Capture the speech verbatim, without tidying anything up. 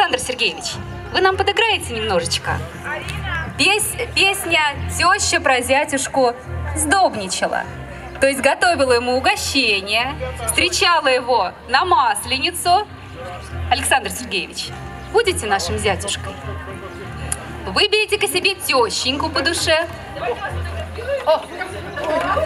Александр Сергеевич, вы нам подыграете немножечко? Пес... Песня «Теща про зятюшку сдобничала». То есть готовила ему угощение, встречала его на Масленицу. Александр Сергеевич, будете нашим зятюшкой? Выберите-ка себе тещеньку по душе. О!